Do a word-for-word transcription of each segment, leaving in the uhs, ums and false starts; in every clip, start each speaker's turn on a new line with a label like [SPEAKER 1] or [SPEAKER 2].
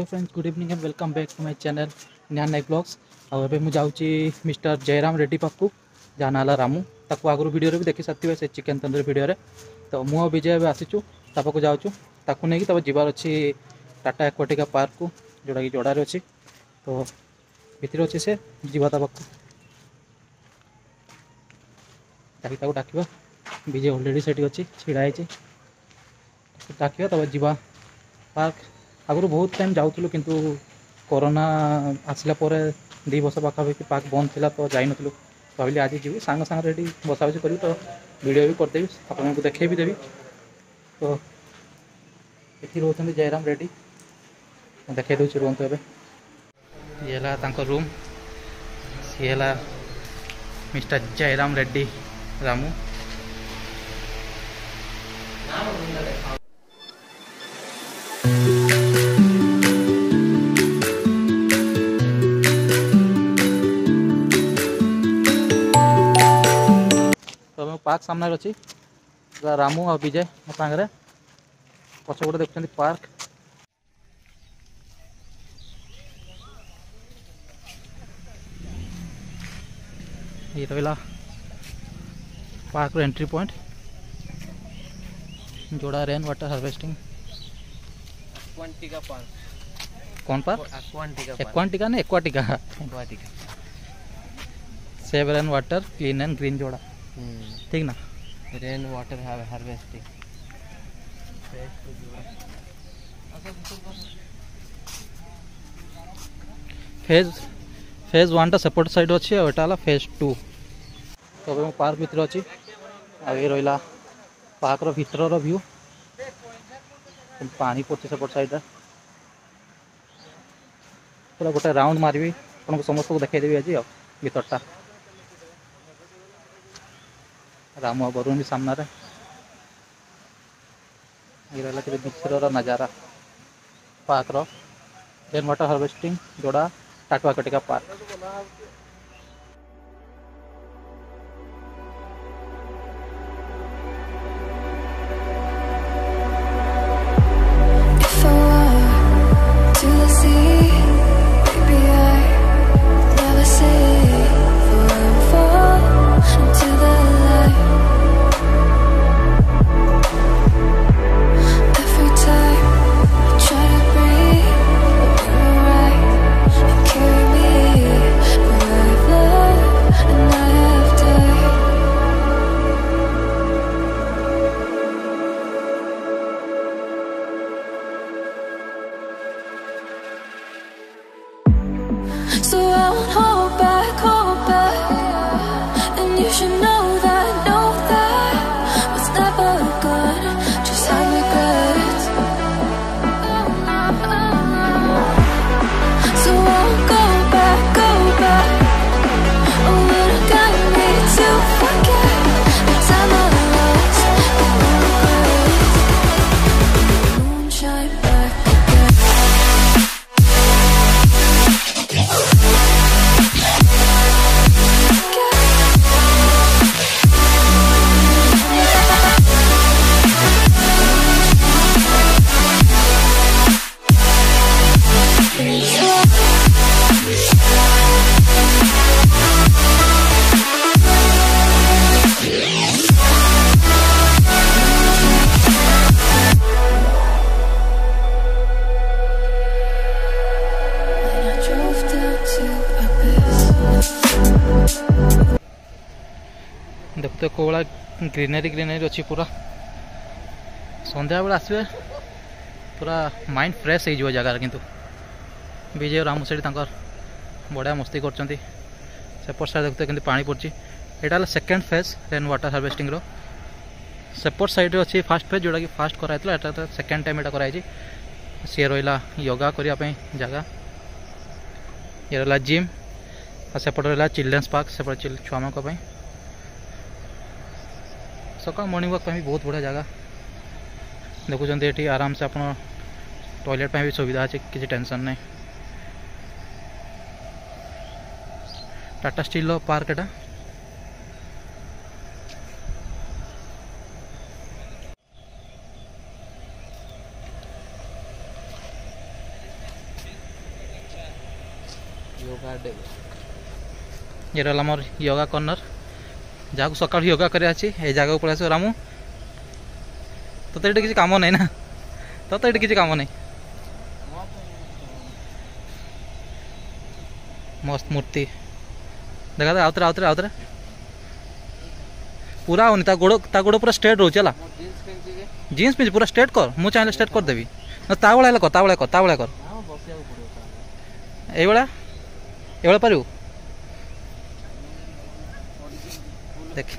[SPEAKER 1] Friends, good evening and welcome back to my channel न्यान Naik blogs. और एबे मु जाउची मिस्टर जयराम रेड्डी पाखु जहाँ नाला रामू ताकू आगु वीडियो भी देखी साथी से चिकेन तंदूरी वीडियो। तो मु और विजय आसीचु तापक जाऊँ ताकू नहीं तब जीवार अच्छी टाटा एक्वाटिका पार्क को जोटा कि जोड़ार अच्छी। तो भितर अच्छे से जीवा तापक ताकि डाक विजय अलरेडी से अच्छी छिड़ाई डाक तब जीवा पार्क। आगु बहुत टाइम जाऊँ किंतु कोरोना आसला दी वर्ष पाखापाखि पार्क बंद थी तो जाइन तो भाविली आज जी सांग सांग रेडी बसा बसी करी तो वीडियो भी करदेवी आपको देखे भी देवी। तो ये रोच जयराम रेड्डी देखे दूसरी रुहतु ए ये रूम सी है मिस्टर जयराम रेड्डी रामू। पार्क सामने अच्छी रामू और विजय मो सागर पछपटे देखुं पार्क। ये रहा park entry point Joda rain water harvesting
[SPEAKER 2] Aquatica park.
[SPEAKER 1] कौन पार्क?
[SPEAKER 2] एक्वाटिका
[SPEAKER 1] एक्वाटिका ना Aquatica
[SPEAKER 2] Aquatica
[SPEAKER 1] save rain water clean and green Joda ठीक ना।
[SPEAKER 2] Rain water harvesting
[SPEAKER 1] phase phase one टा सेपट साइड अच्छी और फेज टू। तो पार्क भीतर अच्छी आ ये रहा पार्क भीतर व्यू पानी पड़े सेपट साइड पूरा गोटे राउंड मारबी आपको समस्त को देखदेवी आज आ भीतरटा रामू बरुण भी सामने ये रहा कि मिक्सर नजारा park rain water harvesting Joda Tata Aquatica park.
[SPEAKER 3] So I won't hold back, hold back. And you should know that, know that what's never good just have regrets. So I won't go back, go back. Oh, when I got me to forget the time I lost, the regrets. Moonshine back again.
[SPEAKER 1] देखते कौ भाला greenery greenery अच्छी पूरा संध्या बेला आसवे पूरा mind fresh हो जगार। किंतु विजय रामू से बढ़िया मस्ती कर सेपट साइड देखते कि पानी पड़ी यहाँ second phase rain water harvesting रो सेपट साइड अच्छी फास्ट फेज जोटा कि फास्ट कराई सेकेंड टाइम यहाँ कराई सी रहा योगा करने जगह ये रहा जिम और सेपट रहा चिल्ड्रेन्स पार्क सेपट छुआ मान सका मॉर्निंग वॉक भी बहुत बढ़िया जगह देखुं ये आराम से आप टॉयलेट भी सुविधा अच्छे किसी टेंशन नहीं। टाटा स्टील पार्क एटा
[SPEAKER 2] योगा डे
[SPEAKER 1] ये रहा मोर योगा कॉर्नर जहाँ सकाल योगा कर जगह को पड़े आस रामू तो ये किसी काम नहीं ना तो ये किसी काम नहीं मस्त मूर्ति देखा था आउतरे आउतरे आउतरे पूरा होनी ता गोड़ ता गोड़ पूरा स्ट्रेट रोचे ला जीन्स पिंच पूरा स्ट्रेट कर मु चाहे स्ट्रेट कर देवी ना ता भाया कर ता भाया कर ता भाया कर ये ये पारू देख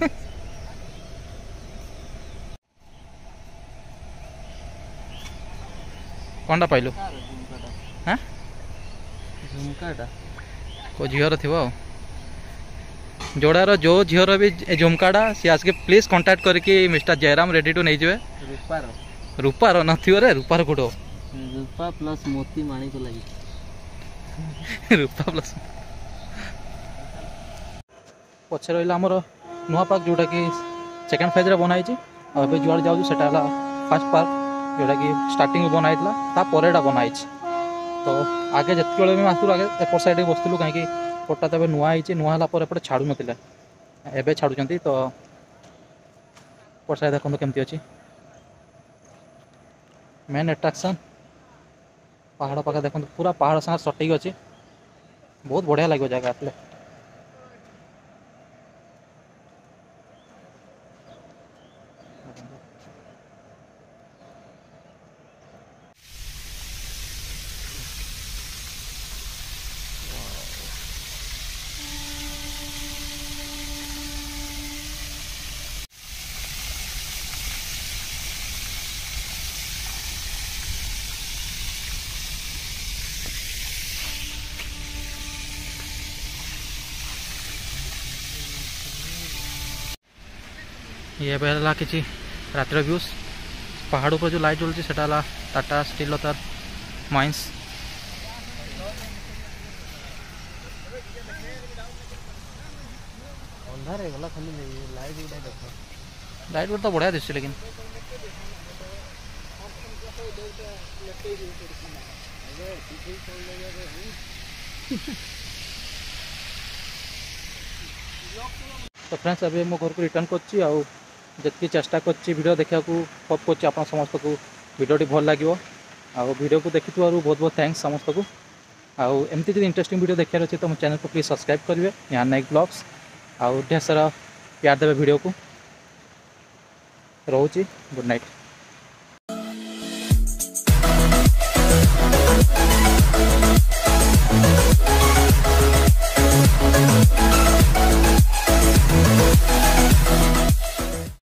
[SPEAKER 1] कौनटा पाइलु हाँ
[SPEAKER 2] झुमकाटा
[SPEAKER 1] को झीर थी जोड़ार जो झीर भी झुमकाटा सी आसके प्लीज कांटेक्ट करके मिस्टर जयराम रेडी टू नहीं जाए
[SPEAKER 2] रूपार
[SPEAKER 1] रूपार नथियो रूपार कोड
[SPEAKER 2] रूपा प्लस मोती माणी को लगी
[SPEAKER 1] रूपा प्लस पछे रहा आमर नुआ पार्क जोटा कि सेकेंड फेज बनाई जुआड़ जाऊँ से फास्ट पार्क जोटा कि स्टार्टिंग बनाई तापर बनाई तो आगे जिते भी आसलु आगे एपट साइड बसलु कहीं पट्टा तो नुआ ही नुआ एपटे छाड़ू ना एवं छाड़ुं तो पट साइड देखो केमती अच्छी मेन एट्राक्शन पहाड़ पाखे देखो पूरा पहाड़ सागर सटेक अच्छी बहुत बढ़िया लगे जगह आसले ये है कि रात्र व्यूज पहाड़ पर जो लाइट जलुची सेटा टाटा स्टील तार माइंस
[SPEAKER 2] अंधार है गला खाली लाइट गुडा देखो
[SPEAKER 1] लाइट गुड तो बढ़िया दिशे लेकिन तो फ्रेंड्स अभी मो घर को रिटर्न करछि आउ जति चेष्टा करछि वीडियो देखा होप करछि आपन समस्त को वीडियोटी भल लागिवो आउ वीडियो को देखिथिबारु बहुत बहुत थैंक्स समस्त को आउ एमती जदि इंटरेस्टिंग वीडियो देखार अछि तो मो चैनल को प्लीज सब्सक्राइब करिवे यहाँ नाइक ब्लॉग्स आउ ढेर सारा प्यार देवे वीडियो को रोची गुड नाइट।